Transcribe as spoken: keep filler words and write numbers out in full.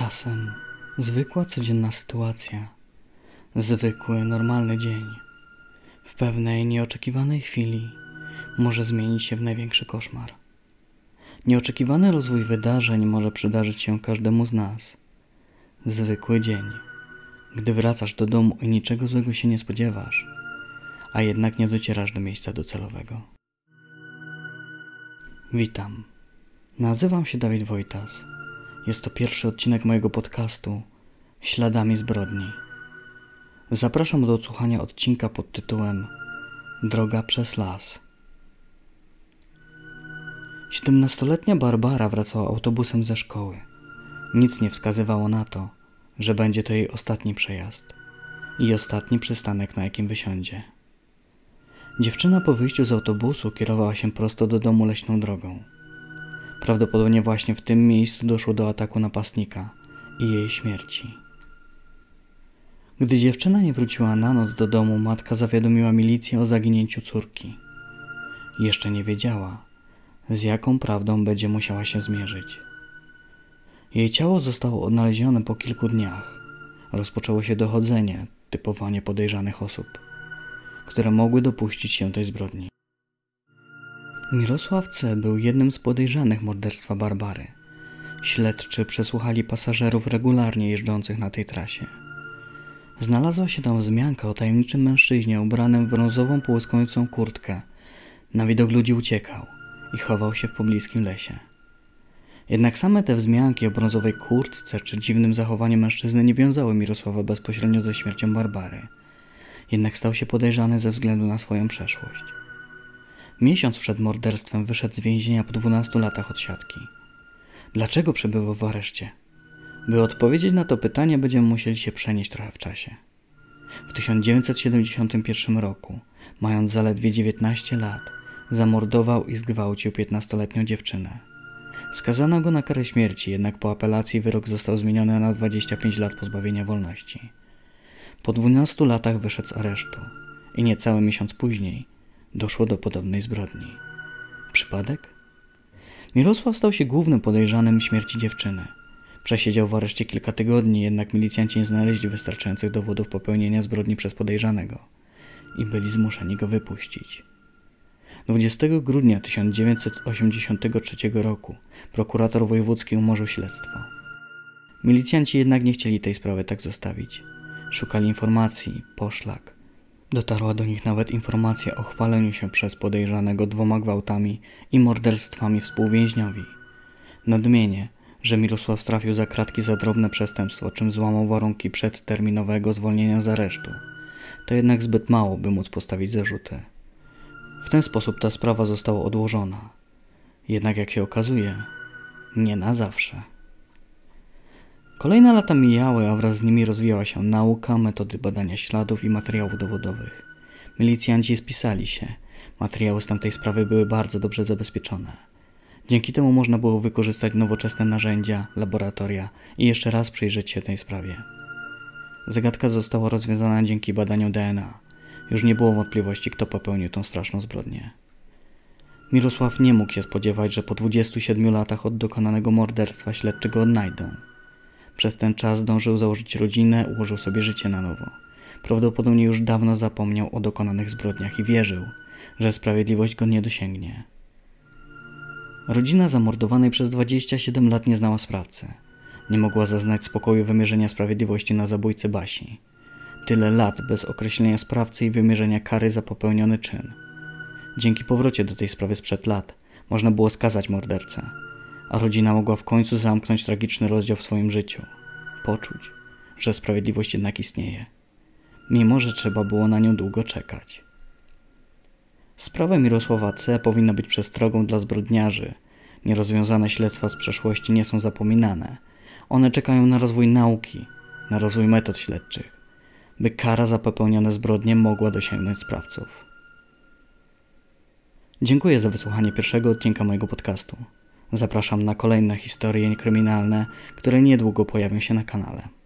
Czasem zwykła, codzienna sytuacja, zwykły, normalny dzień, w pewnej nieoczekiwanej chwili może zmienić się w największy koszmar. Nieoczekiwany rozwój wydarzeń może przydarzyć się każdemu z nas. Zwykły dzień, gdy wracasz do domu i niczego złego się nie spodziewasz, a jednak nie docierasz do miejsca docelowego. Witam. Nazywam się Dawid Wojtas. Jest to pierwszy odcinek mojego podcastu Śladami zbrodni. Zapraszam do odsłuchania odcinka pod tytułem Droga przez las. Siedemnastoletnia Barbara wracała autobusem ze szkoły. Nic nie wskazywało na to, że będzie to jej ostatni przejazd i ostatni przystanek, na jakim wysiądzie. Dziewczyna po wyjściu z autobusu kierowała się prosto do domu leśną drogą. Prawdopodobnie właśnie w tym miejscu doszło do ataku napastnika i jej śmierci. Gdy dziewczyna nie wróciła na noc do domu, matka zawiadomiła milicję o zaginięciu córki. Jeszcze nie wiedziała, z jaką prawdą będzie musiała się zmierzyć. Jej ciało zostało odnalezione po kilku dniach. Rozpoczęło się dochodzenie, typowanie podejrzanych osób, które mogły dopuścić się tej zbrodni. Mirosław C. był jednym z podejrzanych morderstwa Barbary. Śledczy przesłuchali pasażerów regularnie jeżdżących na tej trasie. Znalazła się tam wzmianka o tajemniczym mężczyźnie ubranym w brązową, połyskującą kurtkę. Na widok ludzi uciekał i chował się w pobliskim lesie. Jednak same te wzmianki o brązowej kurtce czy dziwnym zachowaniu mężczyzny nie wiązały Mirosława bezpośrednio ze śmiercią Barbary. Jednak stał się podejrzany ze względu na swoją przeszłość. Miesiąc przed morderstwem wyszedł z więzienia po dwunastu latach odsiadki. Dlaczego przebywał w areszcie? By odpowiedzieć na to pytanie, będziemy musieli się przenieść trochę w czasie. W tysiąc dziewięćset siedemdziesiątym pierwszym roku, mając zaledwie dziewiętnaście lat, zamordował i zgwałcił piętnastoletnią dziewczynę. Skazano go na karę śmierci, jednak po apelacji wyrok został zmieniony na dwadzieścia pięć lat pozbawienia wolności. Po dwunastu latach wyszedł z aresztu i niecały miesiąc później doszło do podobnej zbrodni. Przypadek? Mirosław stał się głównym podejrzanym śmierci dziewczyny. Przesiedział w areszcie kilka tygodni, jednak milicjanci nie znaleźli wystarczających dowodów popełnienia zbrodni przez podejrzanego i byli zmuszeni go wypuścić. dwudziestego grudnia tysiąc dziewięćset osiemdziesiątego trzeciego roku prokurator wojewódzki umorzył śledztwo. Milicjanci jednak nie chcieli tej sprawy tak zostawić. Szukali informacji, poszlak. Dotarła do nich nawet informacja o chwaleniu się przez podejrzanego dwoma gwałtami i morderstwami współwięźniowi. Nadmienię, że Mirosław trafił za kratki za drobne przestępstwo, czym złamał warunki przedterminowego zwolnienia z aresztu. To jednak zbyt mało, by móc postawić zarzuty. W ten sposób ta sprawa została odłożona. Jednak jak się okazuje, nie na zawsze. Kolejne lata mijały, a wraz z nimi rozwijała się nauka, metody badania śladów i materiałów dowodowych. Milicjanci spisali się. Materiały z tamtej sprawy były bardzo dobrze zabezpieczone. Dzięki temu można było wykorzystać nowoczesne narzędzia, laboratoria i jeszcze raz przyjrzeć się tej sprawie. Zagadka została rozwiązana dzięki badaniu D N A. Już nie było wątpliwości, kto popełnił tą straszną zbrodnię. Mirosław nie mógł się spodziewać, że po dwudziestu siedmiu latach od dokonanego morderstwa śledczy go odnajdą. Przez ten czas zdążył założyć rodzinę, ułożył sobie życie na nowo. Prawdopodobnie już dawno zapomniał o dokonanych zbrodniach i wierzył, że sprawiedliwość go nie dosięgnie. Rodzina zamordowanej przez dwadzieścia siedem lat nie znała sprawcy. Nie mogła zaznać spokoju wymierzenia sprawiedliwości na zabójcy Basi. Tyle lat bez określenia sprawcy i wymierzenia kary za popełniony czyn. Dzięki powrocie do tej sprawy sprzed lat można było skazać mordercę, a rodzina mogła w końcu zamknąć tragiczny rozdział w swoim życiu. Poczuć, że sprawiedliwość jednak istnieje, mimo że trzeba było na nią długo czekać. Sprawa Mirosława C. powinna być przestrogą dla zbrodniarzy. Nierozwiązane śledztwa z przeszłości nie są zapominane. One czekają na rozwój nauki, na rozwój metod śledczych, by kara za popełnione zbrodnie mogła dosięgnąć sprawców. Dziękuję za wysłuchanie pierwszego odcinka mojego podcastu. Zapraszam na kolejne historie kryminalne, które niedługo pojawią się na kanale.